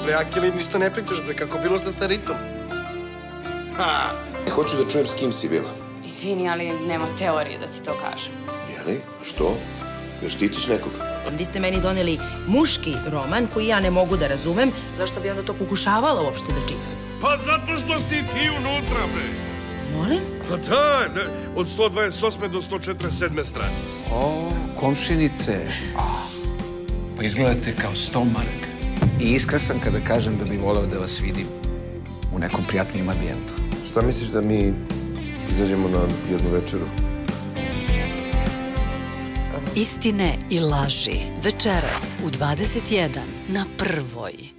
bre, Akili, ništa ne pričaš, bre, kako bilo sa Saritom? Hoću da čujem s kim si bila. Izvini, ali nema teorije da ti to kažem. Jeli? A što? Jel štitiš nekoga? Vi ste meni doneli muški roman koji ja ne mogu da razumem, zašto bi onda to pokušavala uopšte da čitam? Pa zato što si ti unutra, bre. Molim? Pa da, od 128. do 147. strane. O, komšinice. Pa izgledate kao stomarak. I iskren sam kada kažem da bih voleo da vas vidim u nekom prijatnijem ambijentu. Šta misliš da mi izađemo na jednu večeru? Istine i laži. Večeras u 21 na Prvoj.